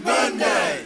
Monday.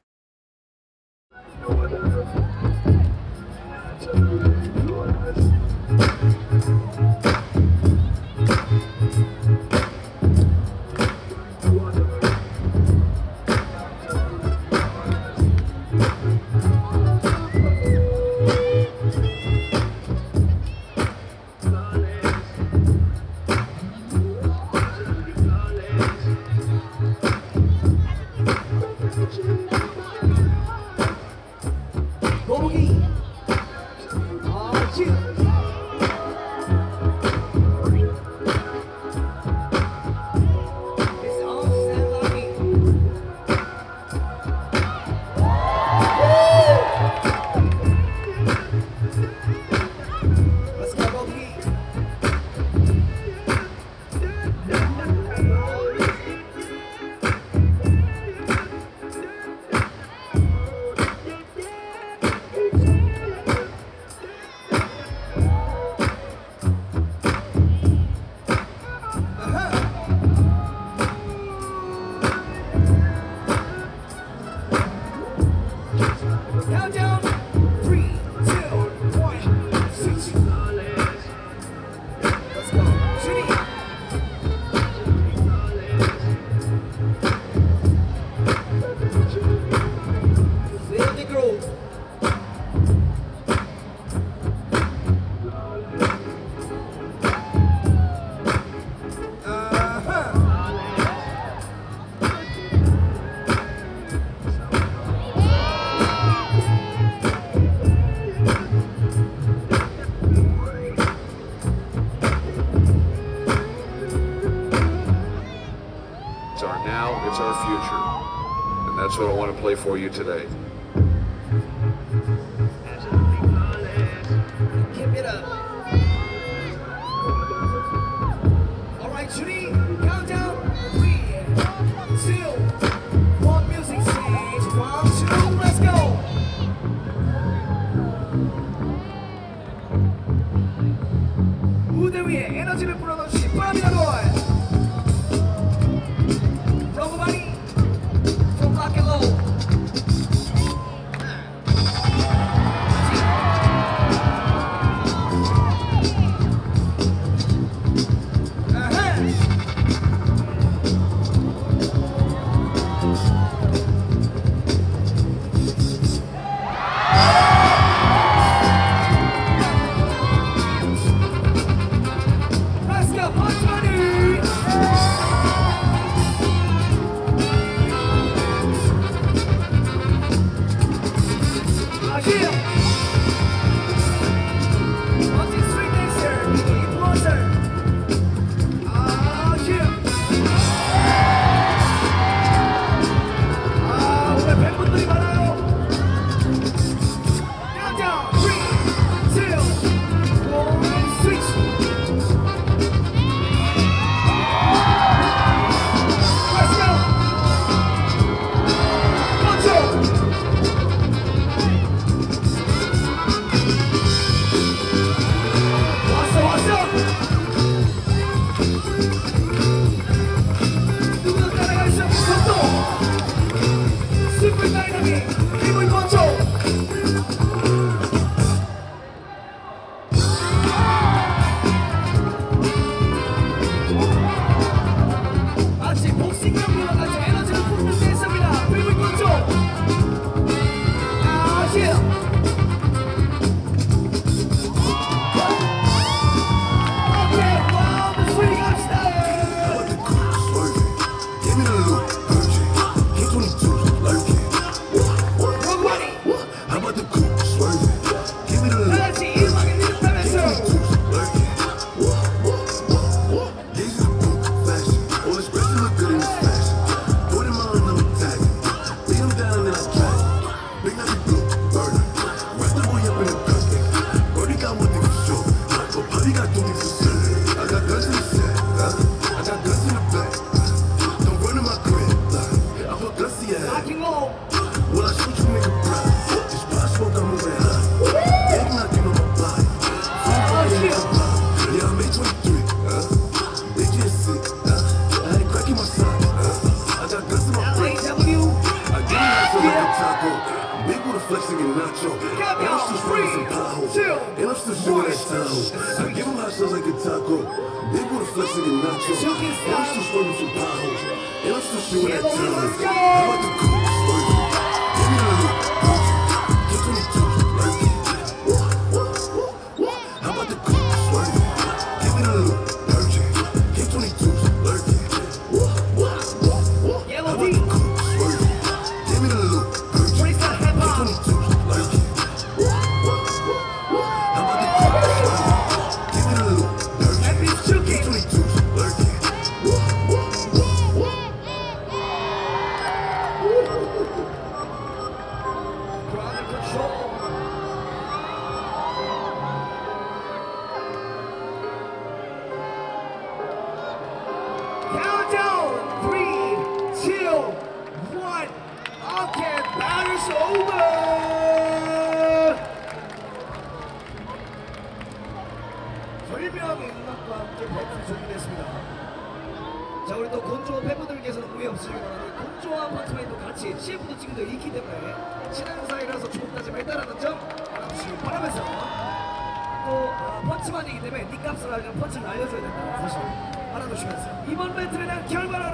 It's our now, it's our future. And that's what I want to play for you today. Give it up. All right, Judy, countdown. 3, 2, 1, music stage. 1, 2, let's go. 무대 위에 에너지를 불어넣으신 파미나 보이. From rock and roll. Let's go, punch money! I got guns in my brain. flexing and nacho. Count And I'm down, still spraying some 3, Tahoe. 2, And I'm still showing that Tahoe. I give them hot shots like a taco. They put a flexing and nacho. Shooting And I'm still spraying some Tahoes. And I'm still showing that Let's Tahoe. go. How about the cook swerving? Give me the look, get 22 lurking. How about the cook swerving? Give me the look, urgent. Get 22 lurking. Yellow How about D. the cook swerving? Give me the look, urgent. Freestyle hip Get hop. 22 lurking. How about the cook swerving? Give me the look, urgent. That beat's juking. Get 22 lurking. Ground and control. Countdown. 3, 2, 1. Okay, batter's over. 절묘하게 음악과 함께 배틀이 준비됐습니다. 자, 우리 또 곤조 팬분들께서는 오해 없으시길 바라는데 곤조와 파트맨도 같이 CF도 지금도 있기 때문에 친한 사이라서 조금까지만 있다라는 점 알아주시길 바라면서 또 펀치만이기 때문에 닉값을 알면 펀치를 알려줘야 된다는 사실 알아두시면서 이번 배틀에 대한 결과를